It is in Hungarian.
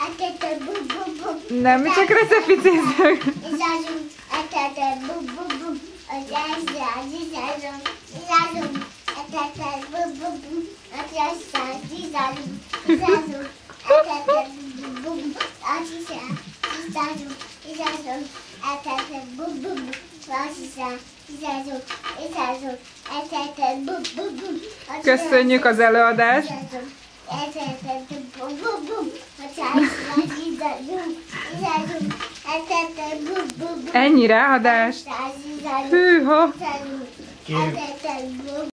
Nem, mi csak recepicézünk. Köszönjük az előadást. Ennyi ráadást. Hűha.